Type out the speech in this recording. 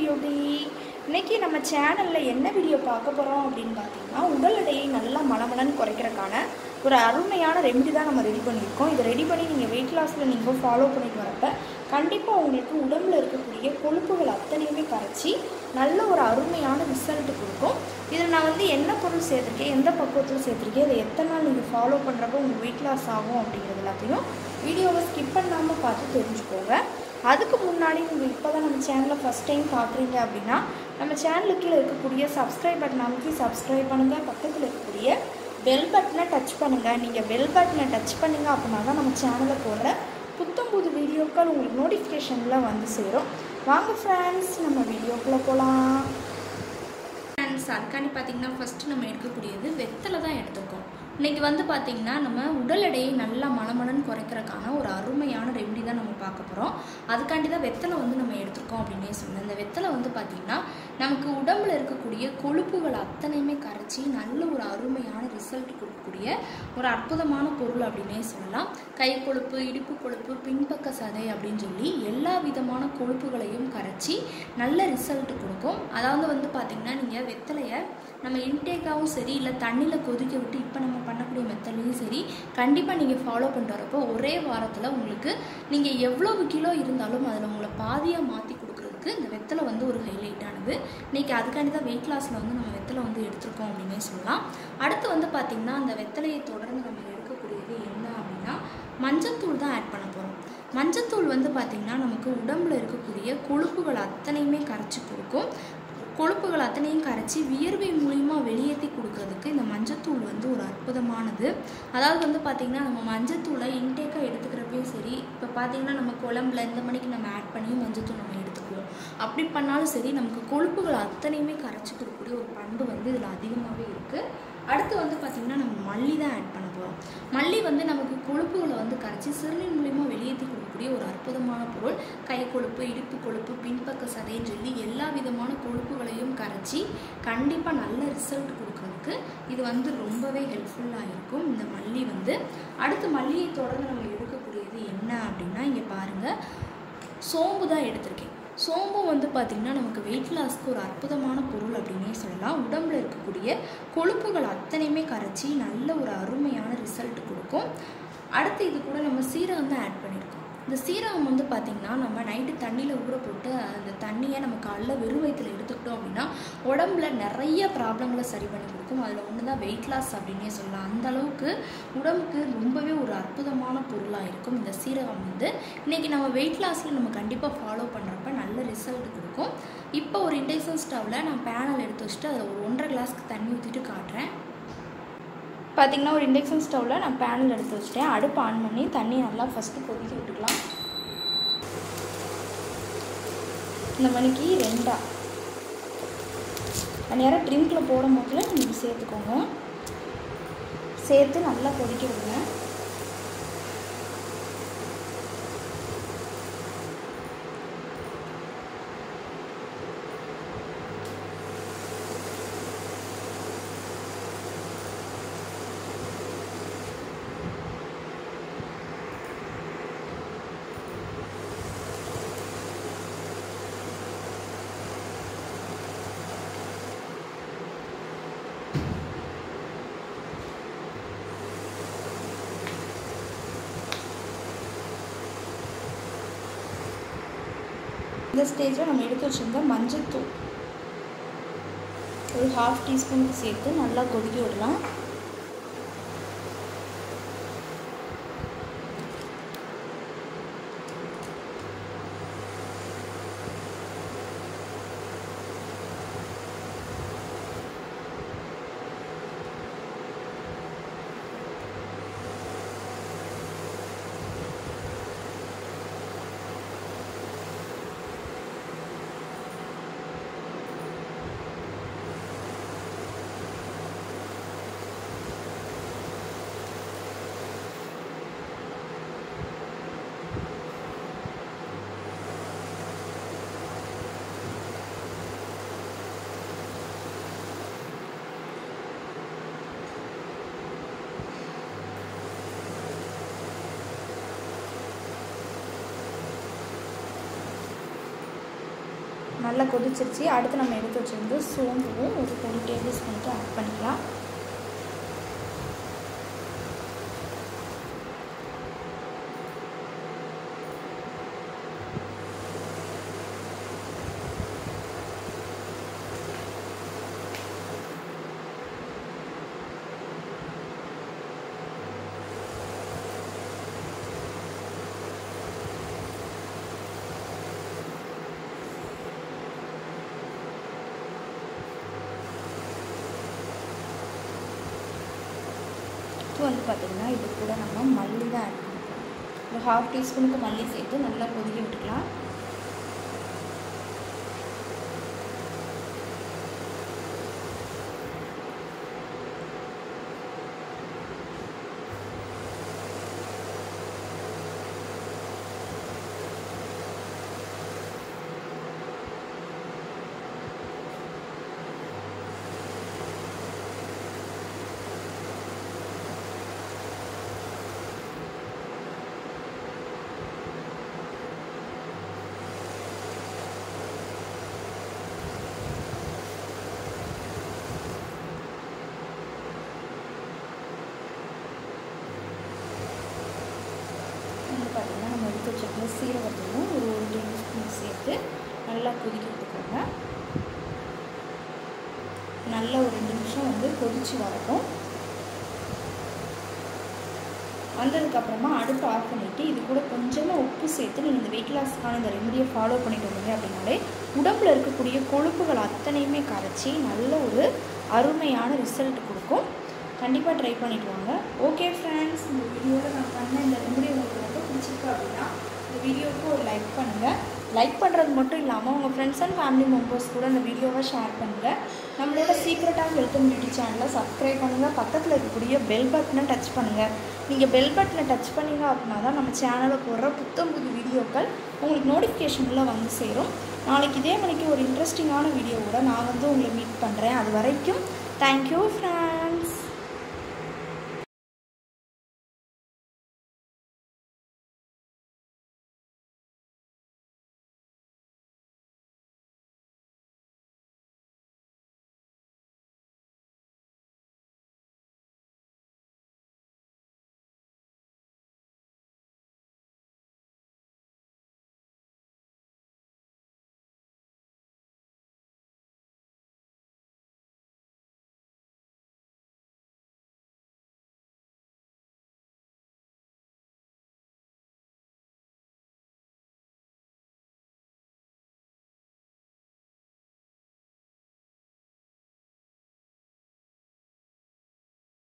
Beauty. இன்னைக்கு நம்ம சேனலில் என்ன வீடியோ பார்க்க போகிறோம் அப்படின்னு பார்த்தீங்கன்னா, உடல் எடையை நல்லா மலமலன்னு குறைக்கிறதுக்கான ஒரு அருமையான ரெமெடி தான் நம்ம ரெடி பண்ணியிருக்கோம். இதை ரெடி பண்ணி நீங்கள் வெயிட் லாஸில் நீங்கள் ஃபாலோ பண்ணிட்டு வரப்ப கண்டிப்பாக உங்களுக்கு உடம்பில் இருக்கக்கூடிய கொழுப்புகள் அத்தனையுமே கரைச்சி நல்ல ஒரு அருமையான ரிசல்ட் கொடுக்கும். இதில் நான் என்ன பொருள் சேர்த்துருக்கேன், எந்த பக்குவத்தில் சேர்த்துருக்கேன், இதை எத்தனை நாள் நீங்கள் ஃபாலோ பண்ணுறப்போ உங்கள் வெயிட் லாஸ் ஆகும் அப்படிங்கிறது எல்லாத்தையும் வீடியோவை ஸ்கிப் பண்ணாமல் பார்த்து தெரிஞ்சுக்கோங்க. அதுக்கு முன்னாடி நீங்கள் இப்போ தான் நம்ம சேனலை ஃபஸ்ட் டைம் பார்க்குறீங்க அப்படின்னா நம்ம சேனலுக்கு கீழே இருக்கக்கூடிய சப்ஸ்கிரைப் பட்டன் அமைக்கி சப்ஸ்கிரைப் பண்ணுங்கள். பக்கத்தில் இருக்கக்கூடிய பெல் பட்டனை டச் பண்ணுங்கள். நீங்கள் பெல் பட்டனை டச் பண்ணுங்கள் அப்படின்னா தான் நம்ம சேனலில் போடுற புத்தம் புது வீடியோக்கள் உங்களுக்கு நோட்டிஃபிகேஷனில் வந்து சேரும். வாங்க ஃப்ரெண்ட்ஸ், நம்ம வீடியோக்குள்ளே போகலாம். ஃப்ரெண்ட்ஸ், அதுக்காண்டி பார்த்திங்கன்னா ஃபஸ்ட்டு நம்ம எடுக்கக்கூடியது வெத்தலை தான் எடுத்துருக்கோம். இன்றைக்கி பார்த்திங்கன்னா நம்ம உடல் எடையை நல்லா மலமலன்னு குறைக்கிறதுக்கான ஒரு அருமையான ரெமெடி தான் நம்ம பார்க்க போகிறோம். அதுக்காண்டி தான் வெத்தலை நம்ம எடுத்துருக்கோம் அப்படின்னே சொன்னேன். இந்த வெத்தலை பார்த்திங்கன்னா நமக்கு உடம்பில் இருக்கக்கூடிய கொழுப்புகள் அத்தனையுமே கரைச்சி நல்ல ஒரு அருமையான ரிசல்ட் கொடுக்கக்கூடிய ஒரு அற்புதமான பொருள் அப்படின்னே சொல்லலாம். கை கொழுப்பு, இடுப்பு கொழுப்பு, பின்பக்க சதை அப்படின்னு சொல்லி எல்லா விதமான கொழுப்புகளையும் கரைச்சி நல்ல ரிசல்ட் கொடுக்கும். அதாவது பார்த்திங்கன்னா நீங்கள் வெத்தலையை நம்ம இன்டேக்காகவும் சரி இல்லை தண்ணியில் கொதிக்க விட்டு இப்போ நம்ம பண்ணக்கூடிய மெத்தட்லையும் சரி கண்டிப்பாக நீங்கள் ஃபாலோ பண்ணிட்டு வரப்போ ஒரே வாரத்தில் உங்களுக்கு நீங்கள் எவ்வளவு கிலோ இருந்தாலும் அதில் உங்களை பாதியாக மாற்றி கொடுக்குறதுக்கு இந்த வெத்தலை ஒரு ஹைலைட்டானது. இன்றைக்கி அதுக்காண்டி தான் வெயிட் லாஸில் நம்ம வெத்தலை எடுத்திருக்கோம் அப்படின்னே சொல்லலாம். அடுத்து பார்த்திங்கன்னா அந்த வெத்தலையை தொடர்ந்து நம்ம எடுக்கக்கூடியது என்ன அப்படின்னா மஞ்சத்தூள் தான் ஆட் பண்ண போகிறோம். மஞ்சத்தூள் பார்த்திங்கன்னா நமக்கு உடம்பில் இருக்கக்கூடிய கொழுப்புகள் அத்தனையுமே கரைச்சி கொடுக்கும். கொழுப்புகள் அத்தனையும் கரைச்சி வியர்வை மூலிமா வெளியேற்றி கொடுக்கறதுக்கு இந்த மஞ்சத்தூள் ஒரு அற்புதமானது. அதாவது பார்த்திங்கன்னா நம்ம மஞ்சத்தூளை இன்டேக்காக எடுத்துக்கிறப்பையும் சரி, இப்போ பார்த்திங்கன்னா நம்ம குழம்புல இந்த மணிக்கு நம்ம ஆட் பண்ணி மஞ்சத்தூள் நம்ம எடுத்துக்குவோம். அப்படி பண்ணாலும் சரி நமக்கு கொழுப்புகள் அத்தனையுமே கரைச்சி கொடுக்கக்கூடிய ஒரு பண்பு இதில் அதிகமாகவே இருக்குது. அடுத்து பார்த்திங்கன்னா நம்ம மல்லி தான் ஆட் பண்ண போகிறோம். மல்லி நமக்கு கொழுப்புகளை கரைச்சி சிறுநீர் மூலிமா வெளியேற்றி கொடுக்கக்கூடிய ஒரு அற்புதமான பொருள். கை கொழுப்பு, இடுப்பு கொழுப்பு, பின்பக்க சதைன்னு சொல்லி எல்லா விதமான கொழுப்புகளையும் கரைச்சி கண்டிப்பாக நல்ல ரிசல்ட் கொடுக்கறதுக்கு இது ரொம்பவே ஹெல்ப்ஃபுல்லாக இருக்கும் இந்த மல்லி. அடுத்து மல்லியை தொடர்ந்து நம்ம எடுக்கக்கூடியது என்ன அப்படின்னா, இங்கே பாருங்கள், சோம்பு தான் எடுத்திருக்கேன். சோம்பு பார்த்திங்கன்னா நமக்கு வெயிட் லாஸ்க்கு ஒரு அற்புதமான பொருள் அப்படின்னே சொல்லலாம். உடம்பில் இருக்கக்கூடிய கொழுப்புகள் அத்தனையுமே கரைச்சி நல்ல ஒரு அருமையான ரிசல்ட் கொடுக்கும். அடுத்து இது கூட நம்ம சீரகம் தான் ஆட் பண்ணியிருக்கோம். இந்த சீரகம் பார்த்திங்கன்னா நம்ம நைட்டு தண்ணியில் ஊற போட்டு அந்த தண்ணியை நம்ம காலைல வெறும் வயிற்றில் எடுத்துக்கிட்டோம் அப்படின்னா உடம்புல நிறைய ப்ராப்ளங்களை சரி பண்ணி கொடுக்கும். அதில் ஒன்று தான் வெயிட் லாஸ் அப்படின்னே சொல்லலாம். அந்த அளவுக்கு உடம்புக்கு ரொம்பவே ஒரு அற்புதமான பொருளாக இருக்கும் இந்த சீரகம். இன்றைக்கி நம்ம வெயிட் லாஸில் நம்ம கண்டிப்பாக ஃபாலோ பண்ணுறப்ப நல்ல ரிசல்ட் கொடுக்கும். இப்போ ஒரு இண்டக்ஷன் ஸ்டவ்வில் நான் பேனல் எடுத்து வச்சுட்டு அதில் ஒரு 1.5 கிளாஸ்க்கு தண்ணி ஊற்றிட்டு காட்டுறேன். பார்த்திங்கன்னா ஒரு இண்டக்ஷன் ஸ்டவ்வில் நான் பேனல் எடுத்து வச்சுட்டேன். அடுப்பு ஆன் பண்ணி தண்ணி நல்லா ஃபஸ்ட்டு கொதிக்க விட்டுக்கலாம். இந்த மணிக்கு 2 நேரம் ட்ரிங்கில் போடும் போதில் நீங்கள் சேர்த்துக்கோங்க. சேர்த்து நல்லா கொதிக்க விடுங்க. இந்த ஸ்டேஜில் நம்ம எடுத்து வச்சுருந்த மஞ்சத்தூள் ஒரு 1/2 டீஸ்பூனுக்கு சேர்த்து நல்லா கொதிக்க விடலாம். நல்லா கொதிச்சிருச்சு. அடுத்து நம்ம எடுத்து வச்சுருந்து சோம்பும் ஒரு 1 டேபிள் ஸ்பூனுக்கு ஆட் பண்ணிக்கலாம். வந்து பார்த்திங்கன்னா இது கூட நம்ம மல்லி தான் ஆட் பண்ணிக்கலாம். ஒரு 1/2 டீஸ்பூனுக்கு மல்லி சேர்த்து நல்லா கொதிக்க விட்டுக்கலாம். பார்த்திங்கன்னா நம்ம எடுத்து வச்சுருக்க சீரகத்தையும் ஒரு 1 டேபிள் ஸ்பூன் சேர்த்து நல்லா கொதிக்க விட்டுக்கோங்க. நல்லா ஒரு 2 நிமிஷம் வந்து கொதித்து வரட்டும். வந்ததுக்கப்புறமா அடுப்பு ஆஃப் பண்ணிவிட்டு இது கூட கொஞ்சமாக உப்பு சேர்த்து நீங்கள் இந்த வெயிட் லாஸ்க்கான இந்த ரெமடியை ஃபாலோ பண்ணிட்டு வந்தீங்க அப்படின்னாலே உடம்பில் இருக்கக்கூடிய கொழுப்புகள் அத்தனையுமே கரைச்சி நல்ல ஒரு அருமையான ரிசல்ட் கொடுக்கும். கண்டிப்பாக ட்ரை பண்ணிட்டு வாங்க. ஓகே ஃப்ரெண்ட்ஸ், இந்த வீடியோவில் நான் பண்ண இந்த ரெமடி உங்களுக்கு ரொம்ப பிடிச்சிருக்கு அப்படின்னா இந்த வீடியோவுக்கு ஒரு லைக் பண்ணுங்கள். லைக் பண்ணுறது மட்டும் இல்லாமல் உங்கள் ஃப்ரெண்ட்ஸ் அண்ட் ஃபேமிலி மெம்பர்ஸ் கூட இந்த வீடியோவை ஷேர் பண்ணுங்கள். நம்மளோட secret of health and beauty சேனலை சப்ஸ்கிரைப் பண்ணுங்கள். பக்கத்தில் இருக்கக்கூடிய பெல் பட்டனை டச் பண்ணுங்கள். நீங்கள் பெல் பட்டனை டச் பண்ணிங்க அப்படின்னா தான் நம்ம சேனலில் போடுற புத்தம் புது வீடியோக்கள் உங்களுக்கு நோட்டிஃபிகேஷனில் வந்து சேரும். நாளைக்கு இதே மணிக்கு ஒரு இன்ட்ரெஸ்டிங்கான வீடியோவோட நான் வந்து உங்களை மீட் பண்ணுறேன். அது வரைக்கும் தேங்க்யூ ஃப்ரெண்ட்ஸ்.